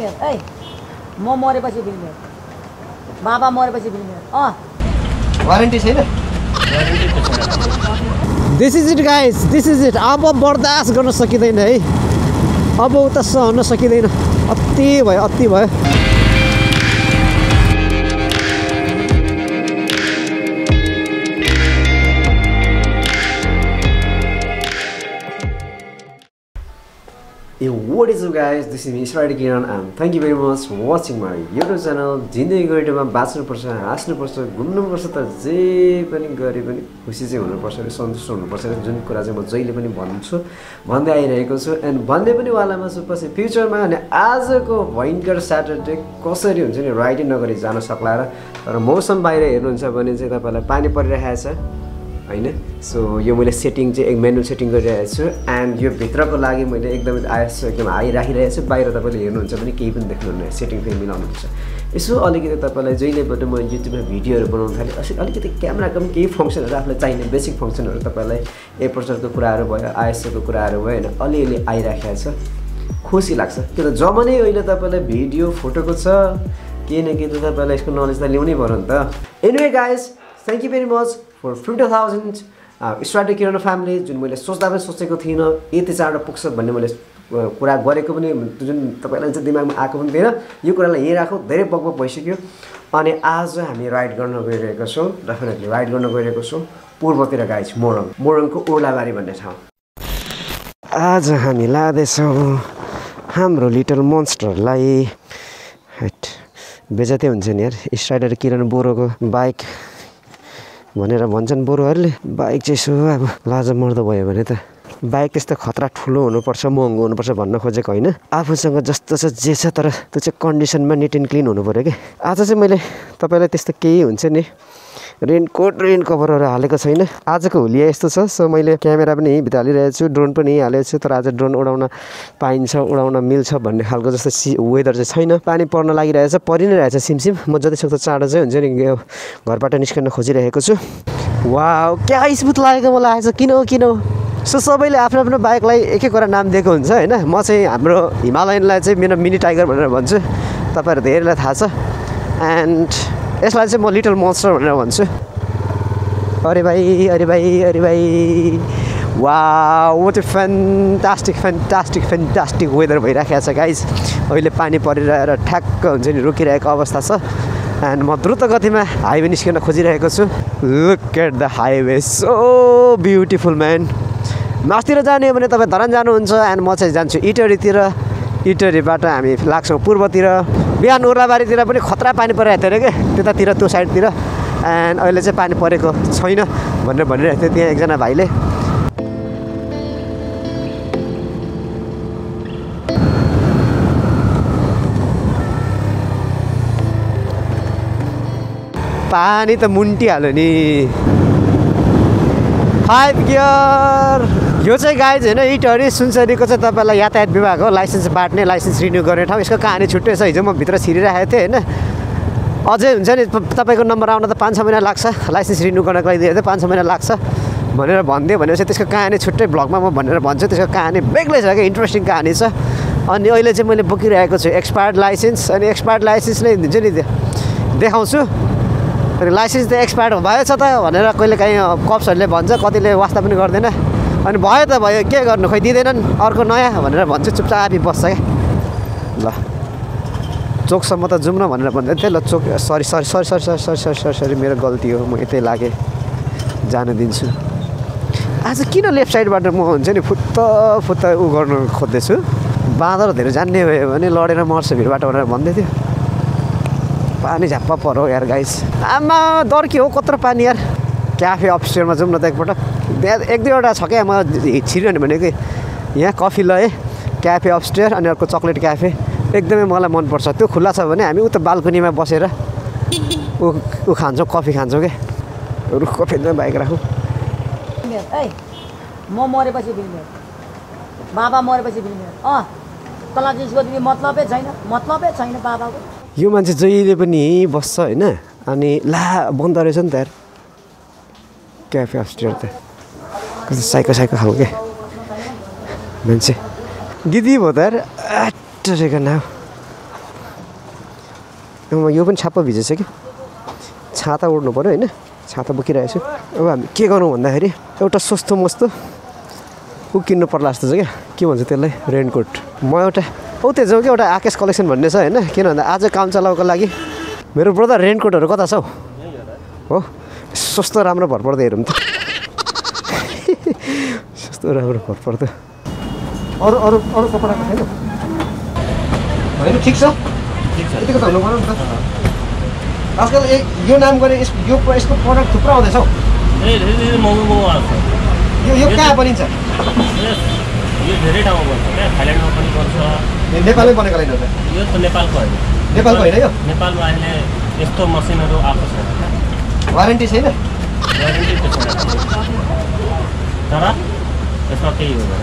बिलनियर ए म मरेपछि बिलनियर बाबा मरेपछि बिलनियर वारेन्टी छैन this is it guys this is it अब बर्दाश्त गर्न सकिँदैन है अब उता सहन सकिँदैन अति भयो Hey, what is up guys, this is Mr. Kiran and thank you very much for watching my YouTube channel. जिन्दगी गएमा बाँच्नुपर्छ हाँस्नुपर्छ घुम्नुपर्छ त जे पनि गरे पनि खुसी चाहिँ हुनुपर्छ र सन्तुष्ट हुनुपर्छ जुन कुरा चाहिँ म जहिले पनि भन्दै आइरहेको छु एन्ड भन्दै पनि वालामा छु पछि फ्युचरमा अनि आजको भयङ्कर स्याटरडे कसरी हुन्छ नि राइड नगरी जान सक्ला र तर मौसम बाहिर हेर्नुहुन्छ भने चाहिँ तपाईलाई पानी परिरहेको छ हैन सो यो मैले सेटिङ चाहिँ एक मेनुअल सेटिङ गरिरहेको छु एन्ड यो भित्रको लागि मैले एकदमै आइएसओ एकदम हाई राखिरहेको छु बाहिर तपाईले हेर्नुहुन्छ भने केही पनि देख्नुहुन्न सेटिङ फेरि मिलाउनुपर्छ यसो अलिकति तपाईलाई जहिलेबाट म युट्युबमा भिडियोहरु बनाउन थाले अलिकति क्यामेराको पनि केही फंक्सनहरु आफुलाई चाहिने बेसिक फंक्सनहरु तपाईलाई एपर्चरको कुराहरु भयो आइएसओको कुराहरु भयो हैन अलिअलि आइराखेको छ खुसी लाग्छ किन जब नै अहिले तपाईलाई भिडियो फोटोको छ के न के त तपाईलाई यसको नलेज त ल्याउनै पर्यो नि त anyway guys thank you very much for 50,000 start Kiran family जुन मैले सोच्दा पनि सोचेको थिइन यति चाँडो पुग्छ भन्ने मैले कुरा गरेको पनि जुन तपाईलाई चाहिँ दिमागमा आएको पनि थिएन यो कुरालाई यही राखौ धेरै बकबक भइसक्यो अनि आज हामी राइड गर्न गइरहेको छौं डेफिनेटली राइड गर्न गइरहेको छौं पूर्वतिर गाइस मोरङको उर्लाबारी भन्ने ठाउँ आज हामी लादैछौं हाम्रो लिटल मोन्स्टरलाई हट बेजते हुन्छ नि यार स्ट्राइडर किरण बोरोको बाइक भनेर भन्छन् बोरोहरुले बाइक चाहिँ सो अब लाज मर्दो भयो भने त बाइक त्यस्तो खतरा ठुलो हुनुपर्छ महँगो हुनुपर्छ भन्न खोजेको हैन आफूसँग जस्तो छ जे छ तर त्यो चाहिँ कन्डिसनमा निट एन्ड क्लीन हुनु पर्यो के आज चाहिँ मैले तपाईलाई त्यस्तो केही हुन्छ नि रेनकोट रेन कभरहरु हालेको छैन आजको हुलिया यस्तो छ सो मैले क्यामेरा पनि यही भित्र हालिरहेको छु ड्रोन पनि हालेको छु तर आज ड्रोन उडाउन पाइन्छ उडाउन मिल्छ भन्ने खालको जस्तो वेदर चाहिँ छैन पानी पर्न लागिरहेछ परि नै रहेछ सिमसिम म जति सक्दो चाँडो चाहिँ हुन्छ नि घरबाट निस्कन खोजिरहेको छु वाउ क्या स्मुथ लागेको मलाई आज किन सो सबैले आफ्नो आफ्नो बाइकलाई एकवटा नाम दिएको हुन्छ हैन म चाहिँ हाम्रो हिमालयनलाई चाहिँ मेरो मिनी टाइगर भनेर भन्छु तपाईहरु धेरैलाई थाहा छ एन्ड यसलाई चाहिँ म लिटल मोन्स्टर भनेर भन्छु अरे भाइ wow what a fantastic weather भइराखेको छ गाइस अहिले पानी परिरहेर ठ्याक्क हुन्छ नि रोकिरहेको अवस्था छ एन्ड म द्रुत गतिमा हाइवे निस्किन खोजिरहेको छु look at the highway so beautiful man मास्तिर जाने भने तपाईँ धरान जानुहुन्छ एन्ड म चाहिँ जान्छु इटरीबाट हामी लाग्छौँ पूर्वतिर बिहान उर्लाबारीतिर पनि खतरा पानी परिरहेको थियो अरे के त्यतातिर त्यो साइडतिर एन्ड अहिले चाहिँ पानी परेको छैन भनेर भनिरहेको थियो त्यहाँ एकजना भाइले पानी त मुन्टिहाल्यो नि 5 गियर यो चाहिँ गाइज हैन इटहरी सुनसरीको चाहिँ तपाईलाई यातायात विभाग हो लाइसेन्स बाट्ने लाइसेन्स रिन्यू गर्ने ठाउँ यसको कहानी छुट्टै छ हिजो म भित्र छिरिरहेको थिएँ हैन अझै हुन्छ नि तपाईको नम्बर आउन त 5-6 महिना लाग्छ लाइसेन्स रिन्यू गर्नको लागि दिएर 5-6 महिना लाग्छ भनेर भन्दियो भनेपछि त्यसको कहानी छुट्टै ब्लगमा म भनेर भन्छु त्यसको कहानी बेग्लै छ के इन्ट्रेस्टिङ कहानी छ अनि अहिले चाहिँ मैले बोकिरहेको छु एक्सपायर्ड लाइसेन्स अनि एक्सपायर्ड लाइसेन्स नै हुन्छ नि देखाउँछु अनि लाइसेन्स त एक्सपायर्ड भएछ त भनेर कहिले काहीँ कप्सहरूले भन्छ कतिले वास्ता पनि गर्दैन अनि भयो त भयो के गर्नु खै दिँदैनन् अर्को नयाँ भनेर भन्छु चुपचापी बस्छ क्या ल चोकसम्म त जाउँ न भनेर भन्दै थिएँ ल चोक सरी मेरो गल्ती हो म यतै लागेँ जान दिन्छु आज किन लेफ्ट साइडबाट म हुन्छ नि फुत्त उ गर्नु खोज्दैछु बाँदर धेरै जान्ने भयो भने लडेर मर्छ भिडबाट भनेर भन्दै थियो पानी झ्याप्पा परो यार गाइस आमा डर के हो कत्रो पानी यार क्याफे अपस्टेयरमा जाउँ न त एकपटक एक दुईवटा छ क्या म छिर्यो भने कि यहाँ कफी लएँ क्याफे अपस्टेयर अनि अर्को चक्लेट क्याफे एकदमै मलाई मनपर्छ त्यो खुल्ला छ भने हामी उता बाल्कनीमा बसेर ऊ खान्छौँ कफी खान्छौँ क्या रुखको फेदमा बाइक राखौँ म मरेपछि बिलनियर बाबा मरेपछि बिलनियर तँलाई चाहिँ यसको मतलबै छैन बाबाको यो मान्छे जहिले पनि बस्छ हैन अनि ला बन्द रहेछ नि त यार क्याफे अपस्टेयर त कस्तो साइको खालको के मान्छे दिदी भयो त यार टरेको नाउ यो पनि छाप्प भिजेछ कि छाता उड्नु पऱ्यो होइन छाता बोकिरहेको छु अब हामी के गरौँ भन्दाखेरि एउटा सस्तो मस्तो ऊ किन्नु पर्ला जस्तो छ क्या के भन्छ त्यसलाई रेनकोट म एउटा त्यहाँ जाउँ कि एउटा आकेश कलेक्सन भन्ने छ होइन किन भन्दा आज काम चलाउको लागि मेरो ब्रदर रेनकोटहरू कता छ हो सस्तो राम्रो भरपर्दो हेरौँ त सस्तो राम्रो भरपर्दो अरू अरू अरू कपडाको छैन होइन ठिक छ यतिको त हुनु पऱ्यो नि त आजकल यो नाम गरे यसको प्रडक्ट थुप्रो आउँदैछ हौ यो कहाँ बनिन्छ यो धेरै ठाउँमा बन्छ क्या थाइल्यान्डमा पनि बन्छ नेपालमै बनेको होइन यो त नेपालको होइन नेपालको होइन यो नेपालमा अहिले यस्तो मसिनहरू आएको छैन वारेन्टी छैन वारेन्टी त छैन तर यसमा केही हुँदैन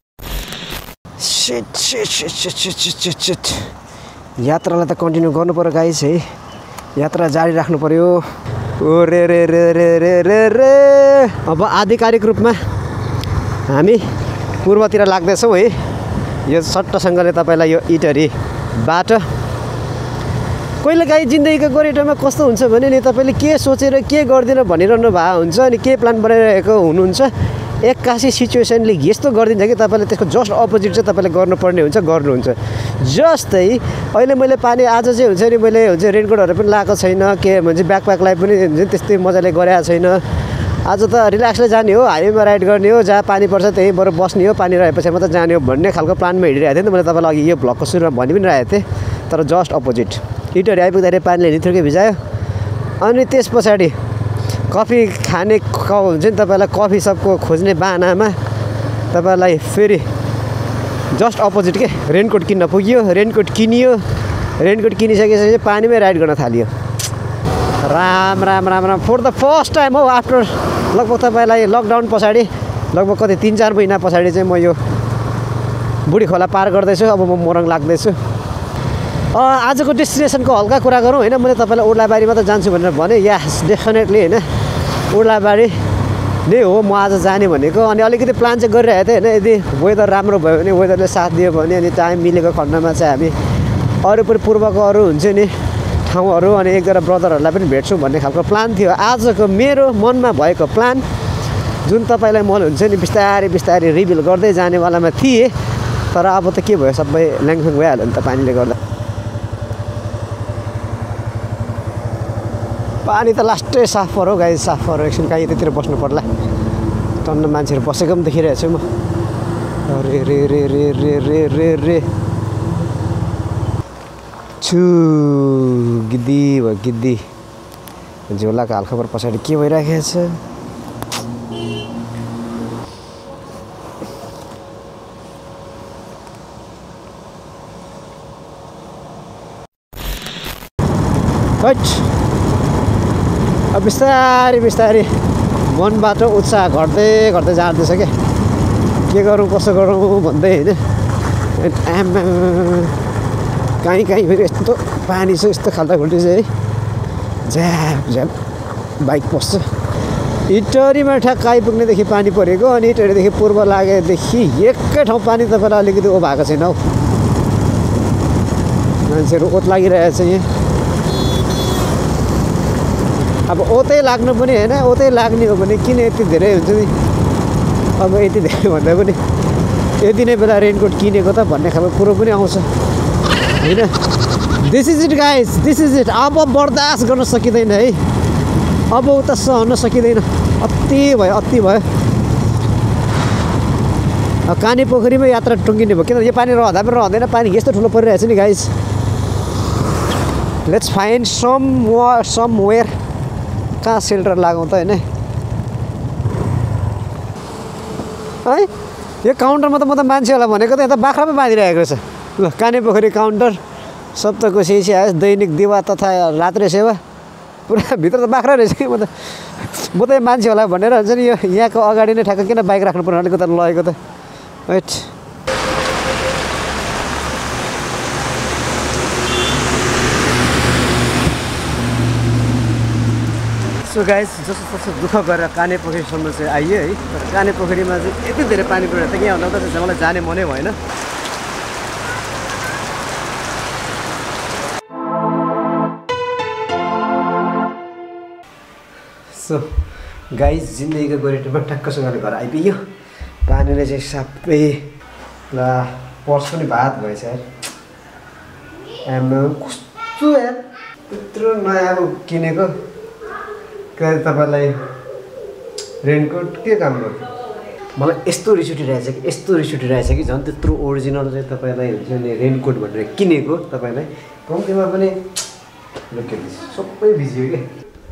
यात्रालाई त कन्टिन्यू गर्नु पर्यो गाइस है यात्रा जारी राख्नु पर्यो ओ रे रे रे रे रे रे रे अब आधिकारिक रूपमा हामी पूर्वतिर लाग्दैछौँ है यो सट्टसँगले तपाईँलाई यो इटहरी बाटो कहिलेकाहीँ जिन्दगीको गोरेटोमा कस्तो हुन्छ भने नि तपाईँले के सोचेर के गर्दिनँ भनिरहनु भएको हुन्छ अनि के प्लान बनाइरहेको हुनुहुन्छ एक्कासी सिचुएसनले यस्तो गरिदिन्छ कि तपाईँले त्यसको जस्ट अपोजिट चाहिँ तपाईँले गर्नुपर्ने हुन्छ गर्नुहुन्छ जस्तै अहिले मैले पानी आज चाहिँ हुन्छ नि मैले हुन्छ रेनकोटहरू पनि लगाएको छैन के भन्छ ब्याकप्याकलाई पनि हुन्छ त्यस्तै मजाले गरेको छैन आज त रिल्याक्सले जाने हो हाइवेमा राइड गर्ने हो जहाँ पानी पर्छ त्यहीँ बरु बस्ने हो पानी रहेपछि मात्रै जाने हो भन्ने खालको प्लानमा हिँडिरहेको थिएँ नि त मैले तपाईँलाई अघि यो भ्लगको सुरुमा भनि पनि रहेको थिएँ तर जस्ट अपोजिट इटहरू आइपुग्दाखेरि पानीले निथुर्कै भिजायो अनि त्यस पछाडि कफी खाने हुन्छ नि तपाईँलाई कफी सपको खोज्ने बाहनामा तपाईँलाई फेरि जस्ट अपोजिट के रेनकोट किन्न पुग्यो रेनकोट किनियो रेनकोट किनिसकेपछि पानीमै राइड गर्न थालियो Ram Ram Ram Ram for the first time हो आफ्टर लगभग तपाईँलाई लकडाउन पछाडि लगभग कति 3-4 महिना पछाडि चाहिँ म यो बुढी खोला पार गर्दैछु अब म मोरङ लाग्दैछु आजको डेस्टिनेसनको हल्का कुरा गरौँ होइन मैले तपाईँलाई उर्लाबारी मात्र जान्छु भनेर भने यस डेफिनेटली होइन उर्लाबारी नै हो म आज जाने भनेको अनि अलिकति प्लान चाहिँ गरिरहेको थिएँ होइन यदि वेदर राम्रो भयो भने वेदरले साथ दियो भने अनि टाइम मिलेको खण्डमा चाहिँ हामी अरू पनि पूर्वको अरू हुन्छ नि ठाउँहरू अनि एकजना ब्रदरहरूलाई पनि भेट्छु भन्ने खालको प्लान थियो आजको मेरो मनमा भएको प्लान जुन तपाईँलाई मन हुन्छ नि बिस्तारै बिस्तारै रिभिल गर्दै जानेवालामा थिएँ तर अब त के भयो सबै ल्याङफ्याङ भइहाल्यो नि त पानीले गर्दा पानी त लास्टै साफ पऱ्यो गाई साफ पऱ्यो एकछिन कहीँ यतातिर बस्नु पर्ला टन्न मान्छेहरू बसेको पनि देखिरहेको छु म रे रे रे रे रे रे रे रे छु गिद्दी भयो गिद्दी झोलाको हालखबर पछाडि के भइराखेको छ अब बिस्तारै बिस्तारै मनबाट उत्साह घट्दै घट्दै जाँदैछ क्या के गरौँ कसो गरौँ भन्दै होइन कहीँ कहीँ फेरि यस्तो पानी छ यस्तो खाल्टाखुल्टी चाहिँ है झ्याप झ्याप बाइक पस्छ इटहरीमा ठ्याक्क आइपुग्नेदेखि पानी परेको अनि इटहरीदेखि पूर्व लागेदेखि एकै ठाउँ पानी तपाईँलाई अलिकति ओ भएको छैन हौ मान्छेहरू ओत लागिरहेको छ यहाँ अब ओतै लाग्नु पनि होइन ओतै लाग्ने हो भने किन यति धेरै हुन्छ नि अब यति धेरै भन्दा पनि यति नै बेला रेनकोट किनेको त भन्ने खालको कुरो पनि आउँछ होइन this is it guys this is it अब बर्दाश्त गर्न सकिँदैन है अब उता सहन सकिँदैन अति भयो अति भयो काने पोखरीमा यात्रा टुङ्गिने भयो किनभने यो पानी रहँदा पनि रहँदैन पानी यस्तो ठुलो परिरहेछ नि गाइस लेट्स फाइन्ड समवेयर कहाँ सेल्टर लागौँ त होइन है यो काउन्टरमा त म त मान्छेहरूलाई भनेको त यता बाख्रा पो बाँधिरहेको छ ल काने पोखरी काउन्टर सप्ताहको सेसी आयो दैनिक दिवा तथा रात्रे सेवा पुरा भित्र त बाख्रा रहेछ कि म त मान्छेहरूलाई भनेर हुन्छ नि यो यहाँको अगाडि नै ठ्याक्क किन बाइक राख्नु पर्ने अलिकति लगेको त वेट सो गाइस जस्तो तस्तो दुःख गरेर काने पोखरीसम्म चाहिँ आइयो है तर काने पोखरीमा चाहिँ यति धेरै पानी परेर त यहाँ हुँदा त मलाई जाने मनै भएन सो गाइस जिन्दगीको गोरेटोमा टक्कसँगले घर आइपुग्यो पानीले चाहिँ सबै ल पर्स पनि भात भएछ यार कस्तो यार त्यत्रो नयाँ अब किनेको के तपाईँलाई रेनकोट के काम गर्छ मलाई यस्तो रिस उठिरहेछ कि कि झन् त्यत्रो ओरिजिनल चाहिँ तपाईँलाई हुन्छ नि रेनकोट भनेर किनेको तपाईँलाई कम्तीमा पनि सबै भिज्यो कि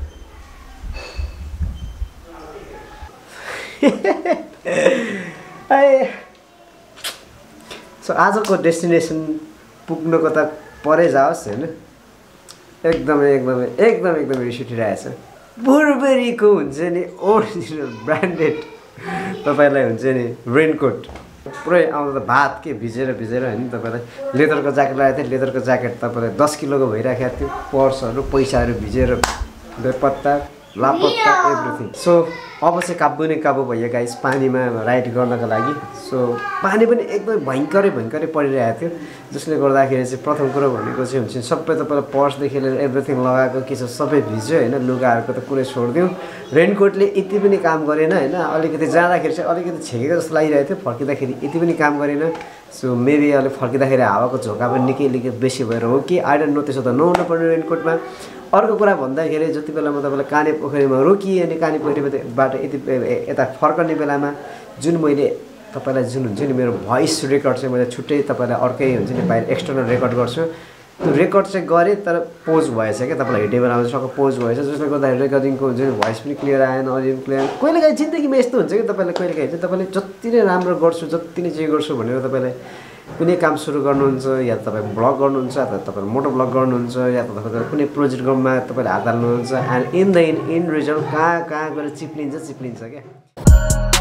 सो आजको डेस्टिनेसन पुग्नुको त परै जाओस् होइन एकदमै रिस उठिरहेछ बुर्बेरीको हुन्छ नि ओरिजिनल ब्रान्डेड तपाईँलाई हुन्छ नि रेनकोट पुरै आउँदा त भात के भिजेर होइन तपाईँलाई लेदरको ज्याकेट लगाएको थिएँ लेदरको ज्याकेट तपाईँलाई 10 किलोको भइराखेको थियो पर्सहरू पैसाहरू भिजेर बेपत्ता लापत्ता एभ्रिथिङ सो अब चाहिँ काबु भयो गाइस पानीमा राइड गर्नको लागि सो पानी पनि एकदमै भयङ्करै परिरहेको थियो जसले गर्दाखेरि चाहिँ प्रथम कुरो भनेको चाहिँ हुन्छ सबै तपाईँलाई पर्सदेखि लिएर एभ्रिथिङ लगाएको के छ सबै भिज्यो होइन लुगाहरूको त कुनै छोडिदिउँ रेनकोटले यति पनि काम गरेन होइन अलिकति जाँदाखेरि चाहिँ अलिकति छेकेको जस्तो लागिरहेको थियो फर्किँदाखेरि यति पनि काम गरेन सो मेबी अहिले फर्किँदाखेरि हावाको झोका पनि निकै बेसी भएर हो कि आई डोन्ट नो त्यसो त नहुनुपर्ने रेनकोटमा अर्को कुरा भन्दाखेरि जति बेला म तपाईँलाई काने पोखरीमा रोकिएँ अनि काने पोखरीबाट यता फर्कने बेलामा जुन मैले तपाईँलाई जुन हुन्छ नि मेरो भोइस रेकर्ड चाहिँ मैले छुट्टै तपाईँलाई अर्कै हुन्छ नि बाहिर एक्सटर्नल रेकर्ड गर्छु त्यो रेकर्ड चाहिँ गरेँ तर पोज भएछ क्या तपाईँलाई हिँड्ने बेलामा सबै पोज भएछ जसले गर्दाखेरि रेकर्डिङको हुन्छ नि भोइस पनि क्लियर आएन अडियो पनि क्लियर कहिलेकाहीँ जिन्दगीमा यस्तो हुन्छ कि तपाईँलाई कहिलेकाहीँ चाहिँ तपाईँले जति नै राम्रो गर्छु जति नै जे गर्छु भनेर तपाईँलाई कुनै काम सुरु गर्नुहुन्छ या तपाईँ ब्लग गर्नुहुन्छ या तपाईँ मोटो ब्लग गर्नुहुन्छ या त तपाईँको कुनै प्रोजेक्टमा तपाईँले हात हाल्नुहुन्छ एन्ड इन रिजल्ट कहाँ गएर चिप्लिन्छ क्या